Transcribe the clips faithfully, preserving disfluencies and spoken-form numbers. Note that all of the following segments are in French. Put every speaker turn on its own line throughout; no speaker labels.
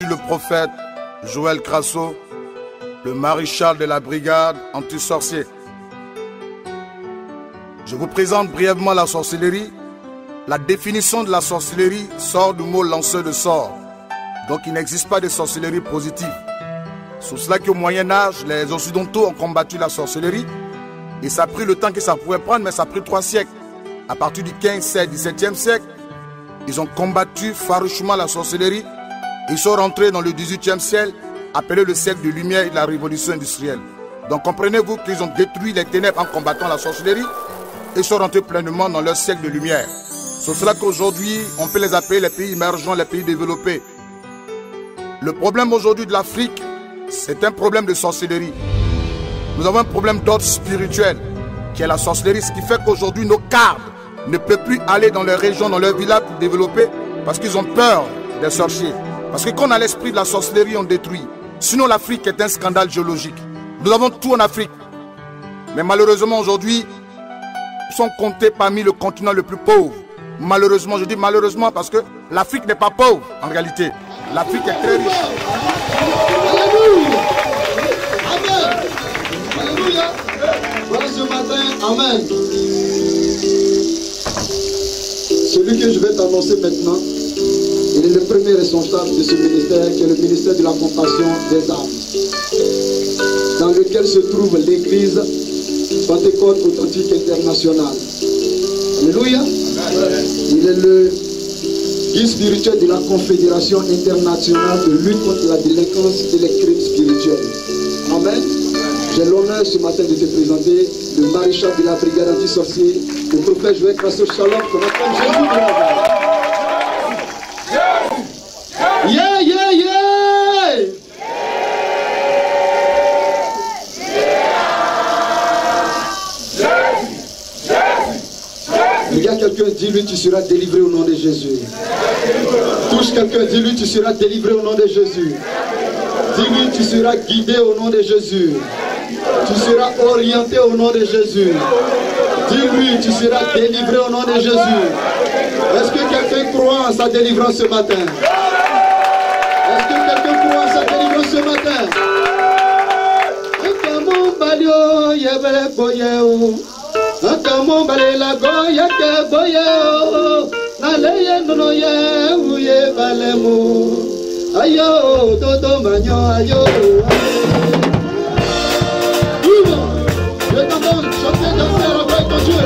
Le prophète Joël Crasso, le maréchal de la brigade anti-sorcier. Je vous présente brièvement la sorcellerie. La définition de la sorcellerie sort du mot lanceur de sorts. Donc il n'existe pas de sorcellerie positive. C'est cela qu'au Moyen-Âge, les Occidentaux ont combattu la sorcellerie. Et ça a pris le temps que ça pouvait prendre, mais ça a pris trois siècles. À partir du quinze, seize, dix-septième siècle, ils ont combattu farouchement la sorcellerie. Ils sont rentrés dans le dix-huitième siècle, appelé le siècle de lumière et de la révolution industrielle. Donc comprenez-vous qu'ils ont détruit les ténèbres en combattant la sorcellerie et sont rentrés pleinement dans leur siècle de lumière. C'est cela qu'aujourd'hui, on peut les appeler les pays émergents, les pays développés. Le problème aujourd'hui de l'Afrique, c'est un problème de sorcellerie. Nous avons un problème d'ordre spirituel, qui est la sorcellerie, ce qui fait qu'aujourd'hui, nos cadres ne peuvent plus aller dans leurs régions, dans leurs villages pour développer, parce qu'ils ont peur des sorciers. Parce que quand on a l'esprit de la sorcellerie, on détruit. Sinon, l'Afrique est un scandale géologique. Nous avons tout en Afrique. Mais malheureusement, aujourd'hui, nous sommes comptés parmi le continent le plus pauvre. Malheureusement, je dis malheureusement parce que l'Afrique n'est pas pauvre, en réalité. L'Afrique est très riche.
Alléluia. Amen. Alléluia. Voilà ce matin. Amen. Celui que je vais t'annoncer maintenant, il est le premier responsable de ce ministère, qui est le ministère de la compassion des âmes, dans lequel se trouve l'église Pentecôte authentique internationale. Alléluia. Il est le guide spirituel de la Confédération internationale de lutte contre la délinquance et les crimes spirituels. Amen. J'ai l'honneur ce matin de te présenter le maréchal de la brigade anti-sorcier, le prophète Joël Crasso. Shalom, qu'on appelle Jésus de Nazareth. Yeah, yeah, yeah! Regarde quelqu'un, dis-lui, tu seras délivré au nom de Jésus. Touche quelqu'un, dis-lui, tu seras délivré au nom de Jésus. Dis-lui, tu seras guidé au nom de Jésus. Tu seras orienté au nom de Jésus. Dis-lui, tu seras délivré au nom de Jésus. Est-ce que quelqu'un croit en sa délivrance ce matin? Est-ce que quelqu'un croit en sa délivrance ce matin? Ayo, todo maño, ayo. Je t'entends chanter, danser avec ton Dieu.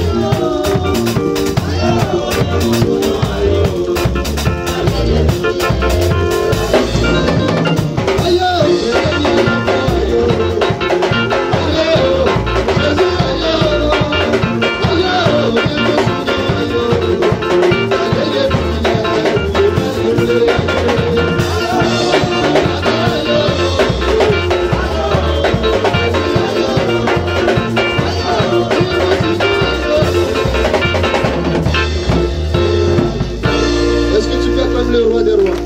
Le roi des rois.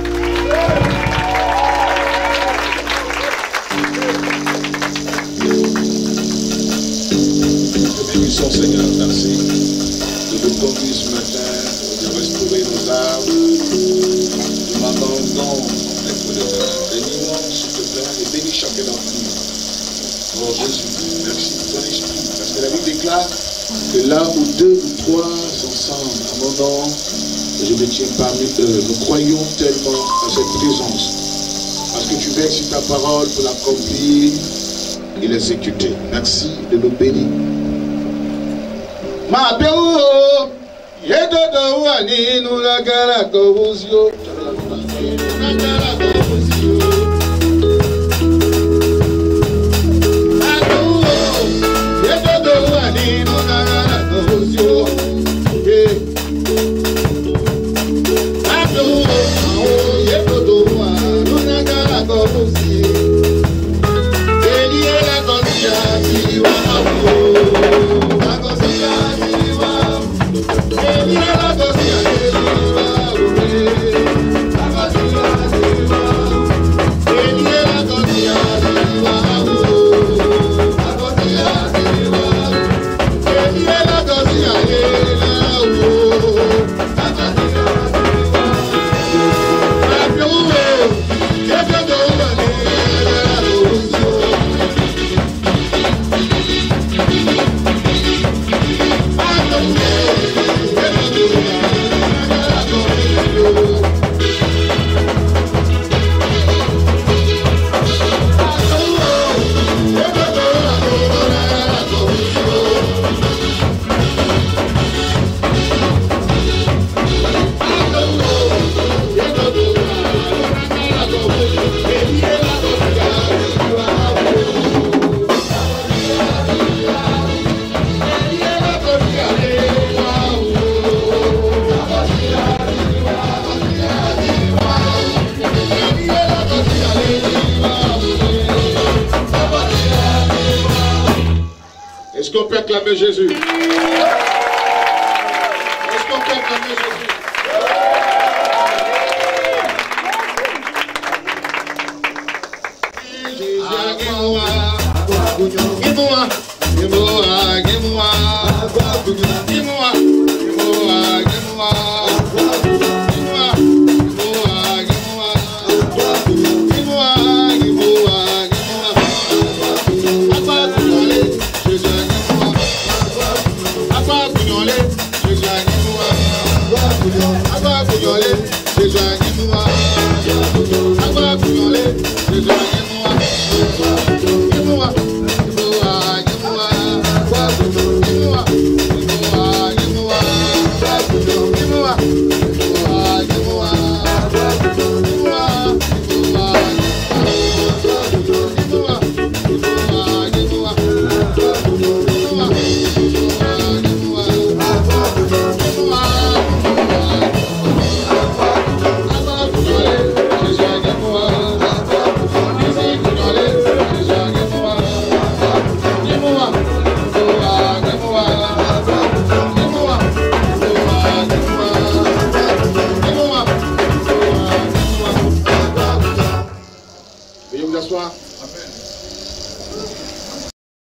Bénissons Seigneur, merci de nous conduire ce matin, de restaurer nos âmes. Nous m'abandonnons d'être de bénis-moi, s'il te plaît, et bénis chacun d'entre nous. Oh Jésus, merci pour ton esprit. Parce que la Bible déclare que là où deux ou trois sont ensemble, à mon nom, je me tiens parmi eux. Nous croyons tellement à cette présence. Parce que tu verses ta parole pour l'accomplir et l'exécuter. Merci de nous bénir. Ma béo, yedodo wani nulagara kobuzio. acclamer Jésus? Est-ce qu'on peut acclamer Jésus?